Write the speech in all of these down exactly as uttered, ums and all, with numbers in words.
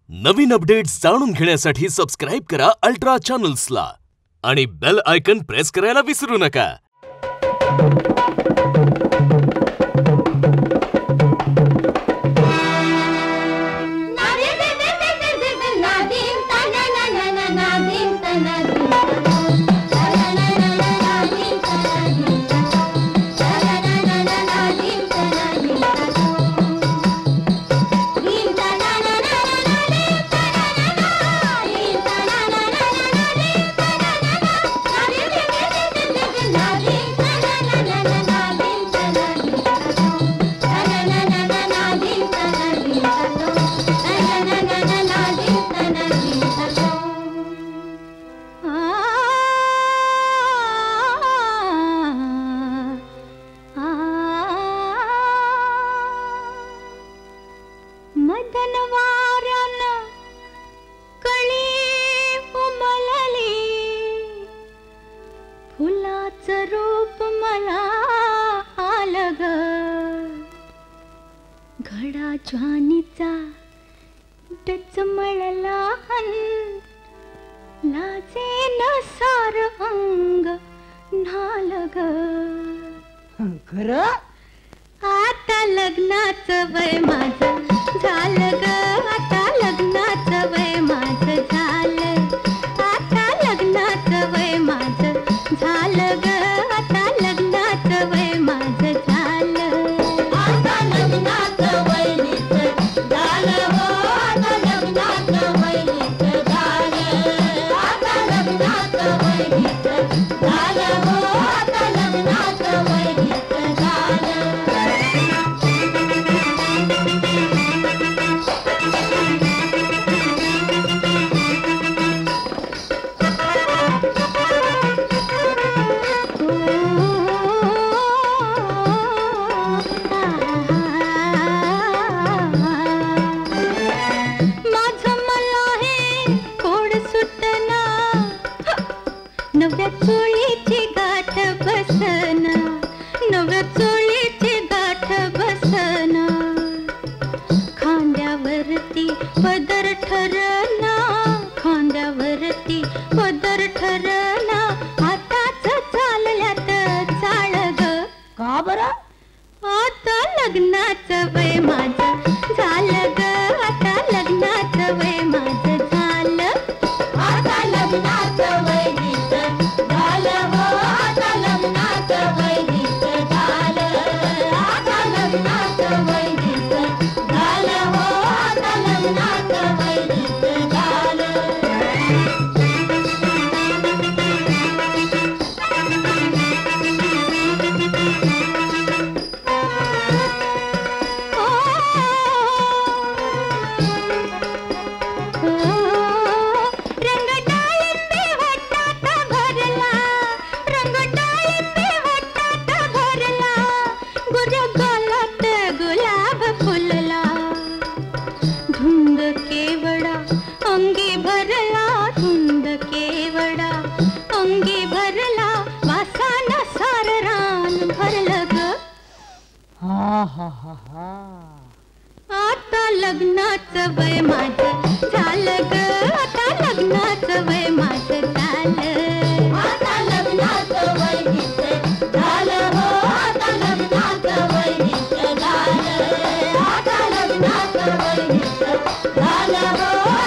नवीन updates जाणून घेण्यासाठी subscribe करा अल्ट्रा चॅनल्सला आणि बेल आयकॉन प्रेस करायला विसरू नका. रूप मला आलं ग, घडा ज्वानीचा डचमळला हन, लाजेन सार अंग न्हालं ग. खरं आता लग्नाचं वय माझं झालं ग, आता लग्नाचं वय माझं झालं, आता लग्नाचं वय माझं झालं ग, आता लग्नाचं वय माझं झालं, आता लग्नाचं वय नीचं झालं हो, आता लग्नाचं वय नीचं झालं, आता लग्नाचं वय नीचं झालं हो, आता लग्नाचं वय नीचं झालं. नव्या चोळीची गाठ बसना, नव्या चोळीची गाठ बसना, खांद्यावरती पदर ठरना, खांद्यावरती पदर ठरना, आताच चालल्यात चाळ ग. का बरं? आता लग्नाचं वय माझं झालं ग, आता लग्नाचं वय माझं झालं, आता लग्नाचं वय अंगी भरला, धुंद केवडा अंगी भरला, वासान सार रान भरलं ग. हा हा हा हा. आता लग्नाचं वय माझं झालं ग, आता लग्नाचं वय माझं झालं, आता लग्नाचं वय नीचं झालं हो, आता लग्नाचं वय नीचं झालं, आता लग्नाचं वय नीचं झालं हो.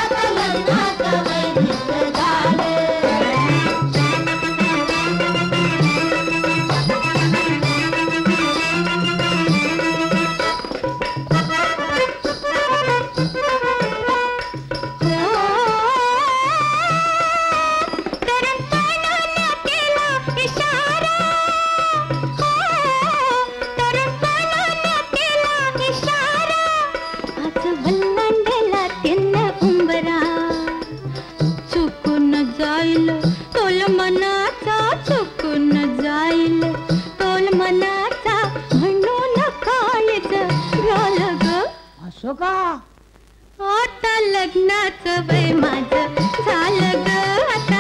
तोल मनाचा चुकून जाईल, तोल मनाचा म्हणून काळीच झालं ग. असं का? आता लग्नाचं वय माझं झालं ग, आता